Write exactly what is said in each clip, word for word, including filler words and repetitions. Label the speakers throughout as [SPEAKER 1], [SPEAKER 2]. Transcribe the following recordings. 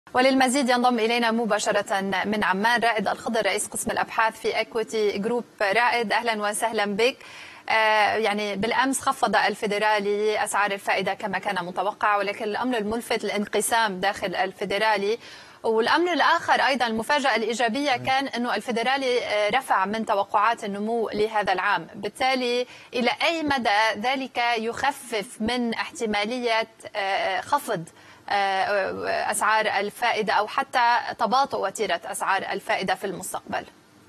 [SPEAKER 1] وللمزيد ينضم إلينا مباشرة من عمان رائد الخضر رئيس قسم الأبحاث في إيكويتي جروب. رائد أهلا وسهلا بك. آه يعني بالأمس خفض الفيدرالي أسعار الفائدة كما كان متوقع، ولكن الأمر الملفت الانقسام داخل الفيدرالي. والأمر الآخر أيضا المفاجأة الإيجابية كان أنه الفيدرالي رفع من توقعات النمو لهذا العام، بالتالي إلى أي مدى ذلك يخفف من احتمالية خفض أسعار الفائدة أو حتى تباطؤ وتيرة أسعار الفائدة في المستقبل؟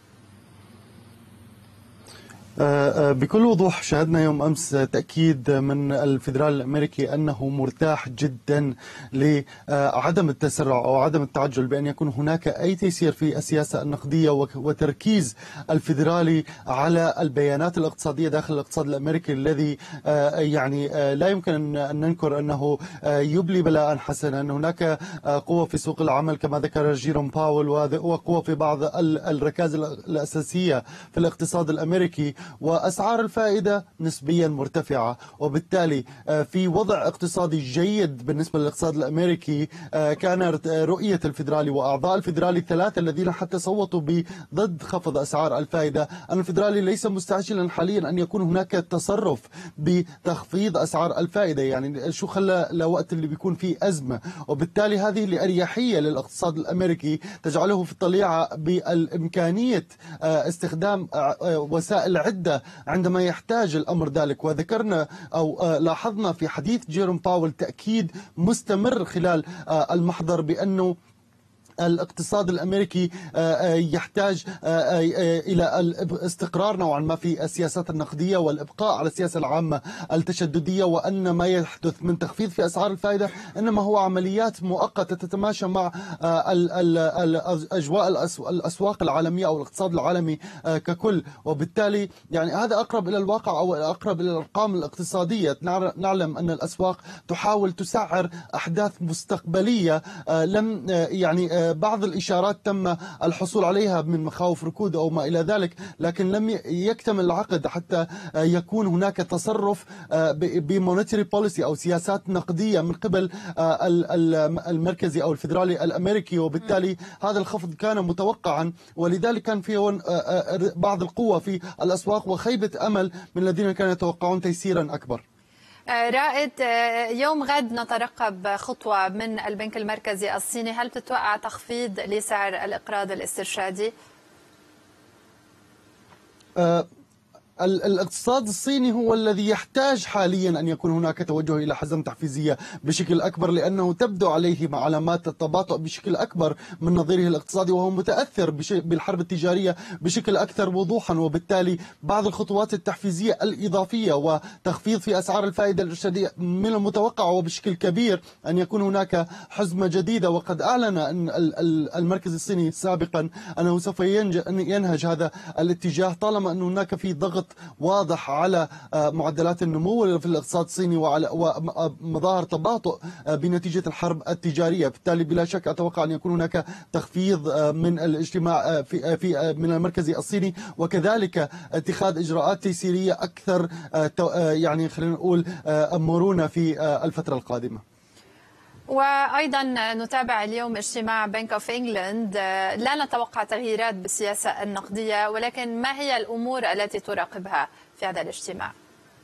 [SPEAKER 2] بكل وضوح شاهدنا يوم أمس تأكيد من الفيدرالي الأمريكي أنه مرتاح جدا لعدم التسرع أو عدم التعجل بأن يكون هناك أي تيسير في السياسة النقدية، وتركيز الفيدرالي على البيانات الاقتصادية داخل الاقتصاد الأمريكي الذي يعني لا يمكن أن ننكر أنه يبلي بلاء حسنا. أن هناك قوة في سوق العمل كما ذكر جيروم باول، وقوة في بعض الركائز الأساسية في الاقتصاد الأمريكي، وأسعار الفائدة نسبيا مرتفعة، وبالتالي في وضع اقتصادي جيد بالنسبة للاقتصاد الأمريكي. كانت رؤية الفيدرالي وأعضاء الفيدرالي الثلاثة الذين حتى صوتوا ضد خفض أسعار الفائدة أن الفيدرالي ليس مستعجلا حاليا أن يكون هناك تصرف بتخفيض أسعار الفائدة. يعني شو خلى لوقت اللي بيكون فيه أزمة، وبالتالي هذه الأريحية للاقتصاد الأمريكي تجعله في الطليعة بالإمكانية استخدام وسائل عدة عندما يحتاج الأمر ذلك. وذكرنا أو لاحظنا في حديث جيروم باول تأكيد مستمر خلال المحضر بأنه الاقتصاد الأمريكي يحتاج إلى الاستقرار نوعا ما في السياسات النقدية والإبقاء على السياسة العامة التشددية، وأن ما يحدث من تخفيض في أسعار الفائدة إنما هو عمليات مؤقتة تتماشى مع الأجواء الأسواق العالمية أو الاقتصاد العالمي ككل. وبالتالي يعني هذا أقرب إلى الواقع أو أقرب إلى الأرقام الاقتصادية. نعلم أن الأسواق تحاول تسعر أحداث مستقبلية لم يعني بعض الإشارات تم الحصول عليها من مخاوف ركود أو ما إلى ذلك، لكن لم يكتمل العقد حتى يكون هناك تصرف بمونيتري بوليسي أو سياسات نقدية من قبل المركزي أو الفيدرالي الأمريكي. وبالتالي هذا الخفض كان متوقعا، ولذلك كان فيه بعض القوة في الأسواق وخيبة أمل من الذين كانوا يتوقعون تيسيرا أكبر.
[SPEAKER 1] رائد، يوم غد نترقب خطوة من البنك المركزي الصيني، هل تتوقع تخفيض لسعر الإقراض الاسترشادي؟
[SPEAKER 2] أه الاقتصاد الصيني هو الذي يحتاج حاليا أن يكون هناك توجه إلى حزم تحفيزية بشكل أكبر، لأنه تبدو عليه علامات التباطؤ بشكل أكبر من نظيره الاقتصادي، وهو متأثر بالحرب التجارية بشكل أكثر وضوحا. وبالتالي بعض الخطوات التحفيزية الإضافية وتخفيض في أسعار الفائدة الإرشادية من المتوقع وبشكل كبير أن يكون هناك حزمة جديدة. وقد أعلن أن المركز الصيني سابقا أنه سوف ينهج هذا الاتجاه طالما أن هناك في ضغط واضح على معدلات النمو في الاقتصاد الصيني وعلى ومظاهر تباطؤ بنتيجة الحرب التجارية. بالتالي بلا شك أتوقع أن يكون هناك تخفيض من الاجتماع في في من المركزي الصيني، وكذلك اتخاذ إجراءات تيسيرية أكثر يعني خلينا نقول مرونة في الفترة القادمة.
[SPEAKER 1] وأيضا نتابع اليوم اجتماع بنك اوف انجلاند، لا نتوقع تغييرات بالسياسة النقدية، ولكن ما هي الأمور التي تراقبها في هذا الاجتماع؟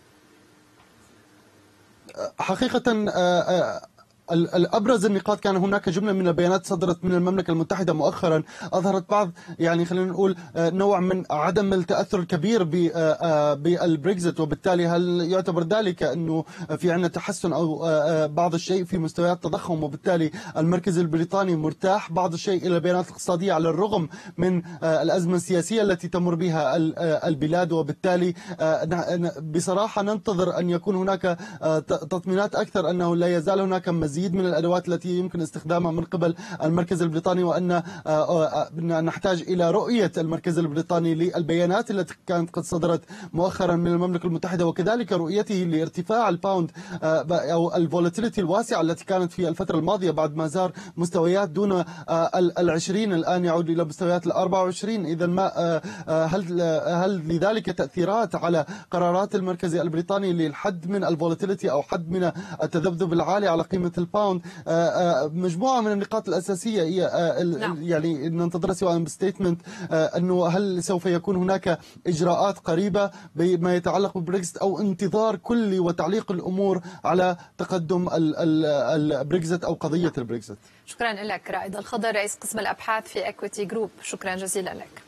[SPEAKER 2] حقيقة الأبرز النقاط كان هناك جملة من البيانات صدرت من المملكة المتحدة مؤخرا أظهرت بعض يعني خلينا نقول نوع من عدم التأثر الكبير بالبريكزيت، وبالتالي هل يعتبر ذلك أنه في عندنا تحسن أو بعض الشيء في مستويات التضخم، وبالتالي المركز البريطاني مرتاح بعض الشيء إلى البيانات الاقتصادية على الرغم من الأزمة السياسية التي تمر بها البلاد. وبالتالي بصراحة ننتظر أن يكون هناك تطمينات أكثر أنه لا يزال هناك مزيد من الأدوات التي يمكن استخدامها من قبل المركز البريطاني، وأن نحتاج إلى رؤية المركز البريطاني للبيانات التي كانت قد صدرت مؤخرا من المملكة المتحدة، وكذلك رؤيته لارتفاع الباوند أو الفولاتيليتي الواسعة التي كانت في الفترة الماضية بعد ما زار مستويات دون العشرين الآن يعود إلى مستويات الأربعة وعشرين. إذا ما هل هل لذلك تأثيرات على قرارات المركز البريطاني للحد من الفولاتيليتي أو حد من التذبذب العالي على قيمة الباوند. مجموعة من النقاط الأساسية هي نعم. يعني ننتظرها سواء بستيتمنت أنه هل سوف يكون هناك إجراءات قريبة بما يتعلق بالبريكزت أو انتظار كلي وتعليق الأمور على تقدم البريكزت أو قضية البريكزت.
[SPEAKER 1] شكرا لك رائد الخضر رئيس قسم الأبحاث في إكويتي جروب، شكرا جزيلا لك.